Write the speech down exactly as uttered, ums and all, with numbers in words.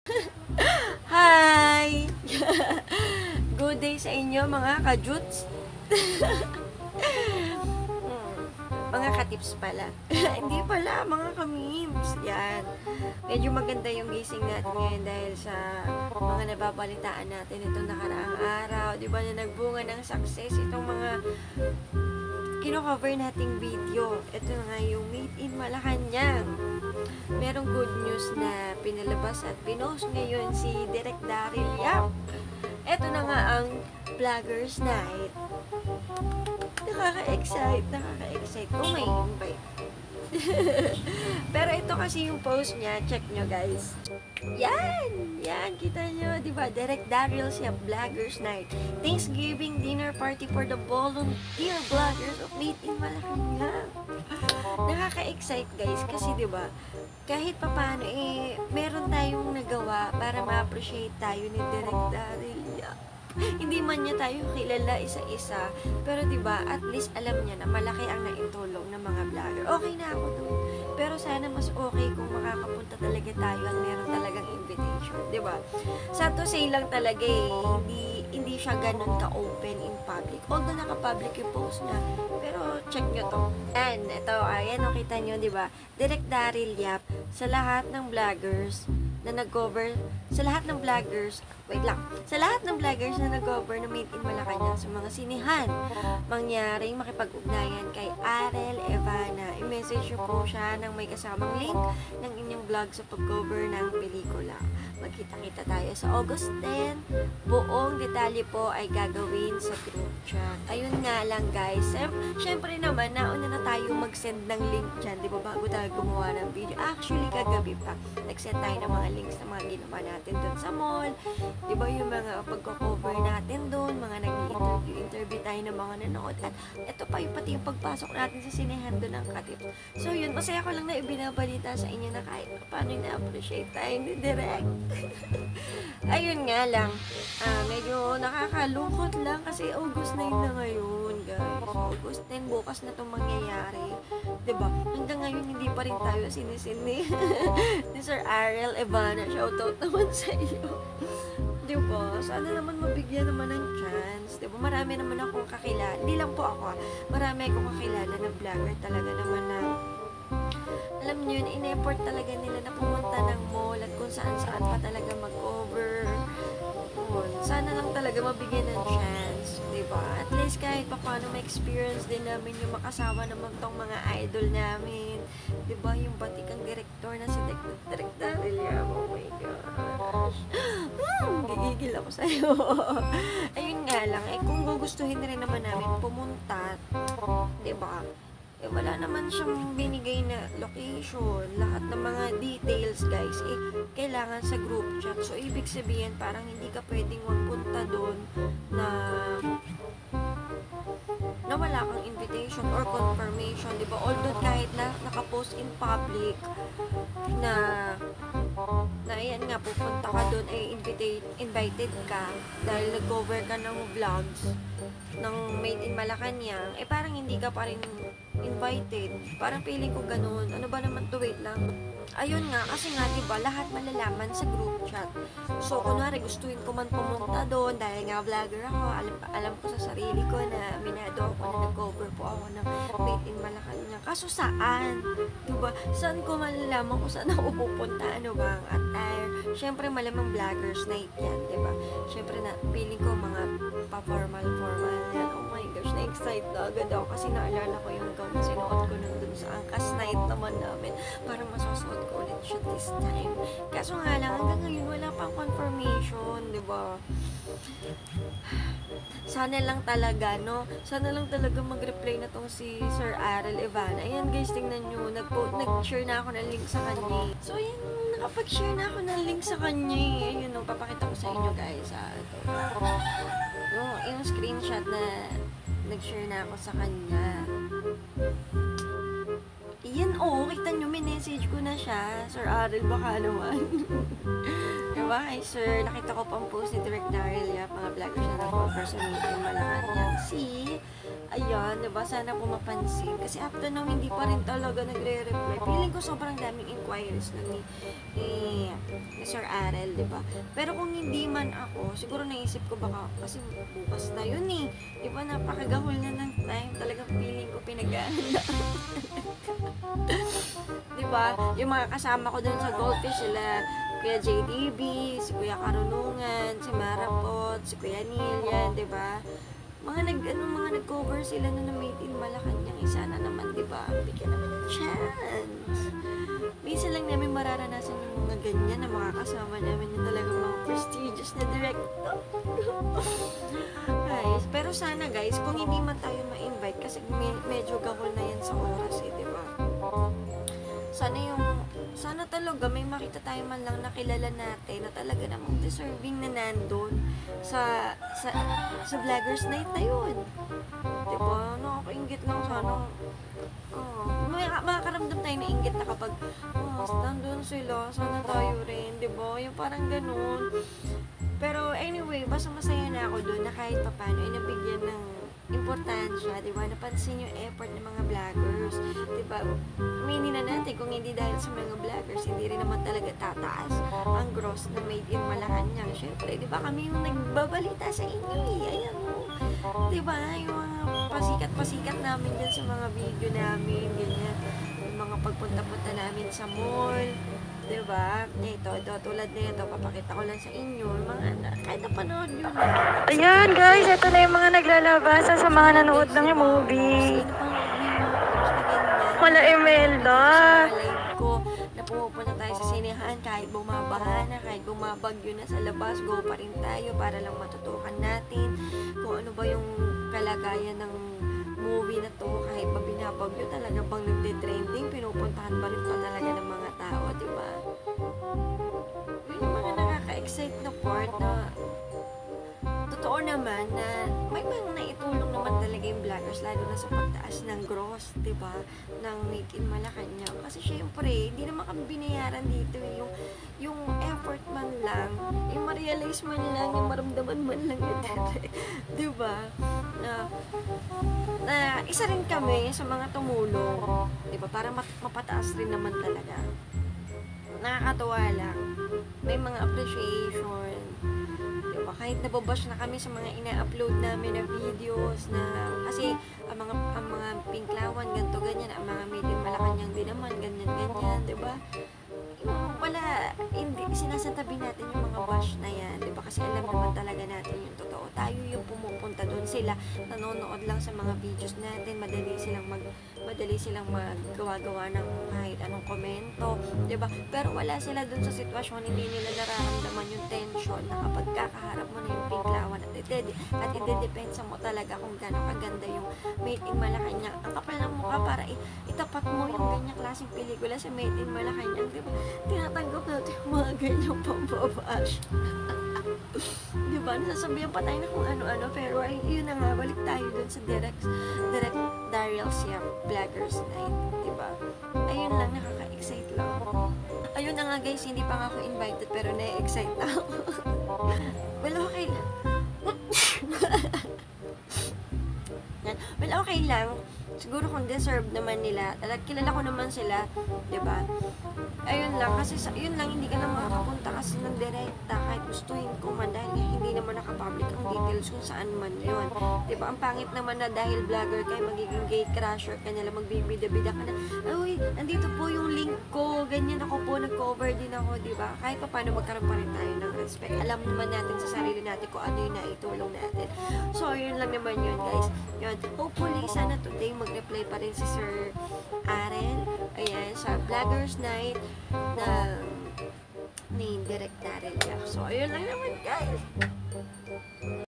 Hi! Good day sa inyo mga kajuts. Mga katips pala. Hindi pala, mga kamims. Yan. Medyo maganda yung gising natin ngayon dahil sa mga nababalitaan natin itong nakaraang araw. Di ba na nagbunga ng success itong mga kino-cover nating video. Ito na nga yung Made in Malacanang. Merong good news na pinalabas at pinost ngayon si Direk Daryl Yap. Ito na nga ang Vloggers Night. Nakaka-excite, nakaka-excite. Oh, may invite. Pero ito kasi yung post niya, check nyo guys. Yan! Yan, kita nyo, diba? Direk Daryl Yap Vloggers Night. Thanksgiving dinner party for the volunteer vloggers of Made in Malacanang. Nakaka-excite guys kasi diba, kahit papaano eh, meron tayong nagawa para ma-appreciate tayo ni Direk Daryl Yap. Hindi man niya tayo kilala isa-isa, pero 'di ba, at least alam niya na malaki ang naitulong ng mga vlogger. Okay na ako dun. Pero sana mas okay kung makakapunta talaga tayo at meron talagang invitation, 'di ba? Sa to say lang talaga eh, hindi hindi siya ganun ka-open in public. Although naka-public yung post niya, pero check nyo to. And ito, ayan, o kita nyo, 'di ba? Direk Daryl Yap sa lahat ng vloggers na nag-cover, sa lahat ng vloggers, wait lang, sa lahat ng vloggers na nag-cover na Made in Malacanang sa mga sinihan, mangyaring makipag-ugnayan kay Arel Evana. I-message nyo po siya ng may kasamang link ng inyong vlog sa pag-cover ng pelikula. Magkita-kita tayo sa August tenth. Buong detalye po ay gagawin sa group chat. Ayun nga lang guys. Siyempre naman, nauna na tayo mag-send ng link dyan, di ba, bago tayo gumawa ng video. Actually, kagabi pa, nag-send tayo ng mga links na mga ginawa natin doon sa mall. Di ba, yung mga pagko-cover natin doon, mga nag-interview, interview tayo ng mga nanood. At ito pa yung pati yung pagpasok natin sa sinehan doon ng Katip. So yun, masaya ko lang na ibinabalita sa inyo na kahit paano na-appreciate tayo ni Direk. Ayun nga lang, ah, medyo nakakalungkot lang kasi August nine na ngayon, guys. August ten, bukas na itong mangyayari. Diba? Hanggang ngayon, hindi pa rin tayo sinisini ni Sir Arel Evana. Shoutout naman sa iyo. Diba? Sana naman mabigyan naman ng chance. Diba? Marami naman akong kakilala. Hindi lang po ako. Marami akong kakilala na vlogger talaga naman na alam nyo yun, in-effort talaga nila na pumunta ng mall at kung saan-saan pa talaga mag-cover. Sana lang talaga mabigyan ng chance, diba? At least kahit pa paano ma-experience din namin yung makasama naman tong mga idol namin. Diba? Yung batikang director na si Direk Daryl Yap. Oh my gosh. Hmm, gigigil ako sa'yo. Ayun nga lang, eh kung gugustuhin rin naman namin pumunta, diba? Eh, wala naman siyang binigay na location, lahat ng mga details, guys, eh, kailangan sa group chat. So, ibig sabihin, parang hindi ka pwedeng magpunta doon na na wala kang invitation or confirmation, di ba? Although kahit na nakapost in public na na ayan nga, pupunta ka doon, eh, invited, invited ka dahil nag-cover ka ng vlogs ng Made in Malacanang, eh parang hindi ka pa rin invited. Parang feeling ko ganun. Ano ba naman to, wait lang. Ayun nga, kasi nga, diba, lahat malalaman sa group chat. So, kunwari, gustuin ko man pumunta doon dahil nga vlogger ako, alam, alam ko sa sarili ko na minado ako na nag-cover po ako ng Made in Malacanang. Kaso saan? Diba? Saan ko malalaman kung saan ako pupunta? Ano ba ang attire? Siyempre, malamang vloggers night yan, diba? Siyempre, na, feeling ko mga pa-formal-formal yan. Oh my gosh, na-excite na agad ako kasi naalala ko yung gown na sinuot ko nun dun sa Angkas Night naman namin. Parang masusuot ko ulit siya this time. Kaso nga lang, hanggang ngayon wala pang confirmation, di ba? Sana lang talaga, no? Sana lang talaga mag-reply na tong si Sir Arel Evana. Ayan guys, tingnan nyo, nag-share na ako ng link sa kanya. So, ayan, nakapag-share na ako ng link sa kanya. Ayun, no, papakita ko sa inyo guys. Ah, ito. No, yung screenshot na nag-share na ako sa kanya. Iyan, oh, kita nyo, may message ko na siya. Sir Arel, baka naman. Diba? ba, hi sir, nakita ko pang post ni Direk Daryl Yap, mga vloggers na nag-offer sa meeting Malacanang. See? Ayan, di ba, sana po mapansin. Kasi after nung hindi pa rin talaga nagre-reply. Feeling ko sobrang daming inquiries na ni, ni, ni Sir Arel, di ba? Pero kung hindi man ako, siguro naisip ko baka, kasi bukas na yun eh. Di ba, napakagahol na ng time. Talagang feeling ko pinag-aanda. Di ba? Yung mga kasama ko dun sa Goldfish, sila Kuya J D B, si Kuya Karunungan, si Marapot, si Kuya Neil, yan, di ba? Mga nag ano, mga nag-cover sila na na-made in Malacanang. Isa na naman, di ba? Bigyan naman ng chance. Minsan lang namin mararanasan yung mga ganyan na mga kasama namin yung talagang mga prestigious na director. Guys, pero sana guys, kung hindi man tayo ma-invite kasi me- medyo gahol na yan sa oras eh, di ba? Sana yung, sana talaga may makita tayo man lang na kilala natin na talaga namang deserving na nandun sa, sa, sa Vloggers Night na yun. Diba? Nakakaingit lang sana. Oh, may, makakaramdam tayo na inggit na kapag, oh, nandun sila, sana tayo rin. Diba? Yung parang ganun. Pero anyway, basta masaya na ako doon na kahit papano ay nabigyan ng importansya, di ba? Napansin yung effort ng mga vloggers, di ba? Aminin na natin, kung hindi dahil sa mga vloggers, hindi rin naman talaga tataas ang gross na made in Malacanang. Siyempre, di ba? Kami yung nagbabalita sa inyo eh. Ayan mo. Di ba? Yung mga pasikat-pasikat namin dyan sa mga video namin, ganyan. Yung mga pagpunta-punta namin sa mall. Diba? Ito, ito, tulad na ito, papakita ko lang sa inyo, mga, kahit napanood nyo na. Ayan guys, ito na yung mga naglalabasa sa mga nanood ng movie. Wala Imelda. Live ko, na pumupunta tayo sa sinehan, kahit bumabaha na, kahit bumabagyo na sa labas, go pa rin tayo para lang matutukan natin kung ano ba yung kalagayan ng movie na to. Kahit pa binabagyo, talaga bang nagde-trending, pinupuntahan ba rin pa talaga ng mga tao, di ba? Yun yung mga nakaka-excite na part na totoo naman na may mga naitulong naman talaga yung vloggers, lalo na sa pagtaas ng gross, di ba, ng Made in Malacanang. Kasi syempre, hindi naman kami binayaran dito eh. Yung, yung effort man lang, yung ma-realize man lang, yung maramdaman man lang yun, di ba? Na, na isa rin kami sa mga tumulong, di ba, para mat- mapataas rin naman talaga. Nakakatuwa lang. May mga appreciation. Diba? Kahit nababash na kami sa mga ina-upload namin na videos na, kasi ang mga, ang mga pinklawan, ganto ganyan, ang mga made in Malacanang din naman, ganyan, ganyan, diba? Yung wala, hindi, sinasantabi natin yung mga bash na yan, diba? Kasi alam naman talaga natin yung totoo. Tayo yung pumupunta doon, sila nanonood lang sa mga videos natin, madali silang mag, madali silang maggawa-gawa ng kahit anong komento, diba? Pero wala sila doon sa sitwasyon, hindi nila nararamdaman yung tension na kapag kakaharap mo na yung pinklawan at, ide- at idedepensa mo talaga kung gano'ng kaganda yung Made in Malacanang. Ang kapal ng mukha para i- itapat mo yung ganyang klaseng pelikula sa Made in Malacanang, diba? Tinatanggap natin yung mga ganyang pambabash. Diba? Nasasabihan pa tayo na kung ano-ano, pero ay, yun na nga, balik tayo dun sa direct, direct Daryl Siap Vloggers Night, diba? Ayun lang, nakaka-excite lang. Ayun na nga guys, hindi pa nga ako invited, pero na-excite na ako. Well, okay lang. Well, okay lang. Siguro kung deserve naman nila, talag kilala ko naman sila, 'di ba? Ayun lang, kasi sa, yun lang, hindi ka na makakapunta kasi ng direkta kahit gustuhin ko man dahil hindi naman nakapublic ang details kung saan man yun. Diba? Ang pangit naman na dahil vlogger kayo, magiging gay crasher ka nila, magbibida-bida ka na, uy, andito po yung link ko, ganyan ako po, nag-cover din ako, diba? Kahit pa paano magkaroon pa rin tayo ng respect. Alam naman natin sa sarili natin kung ano yung naitulong natin. So, yun lang naman yun, guys. Yun. Hopefully, sana today mag-reply pa rin si Sir Arel, ayan, sa Vloggers Night na ni Direk Daryl Yap. So, ayun lang naman guys.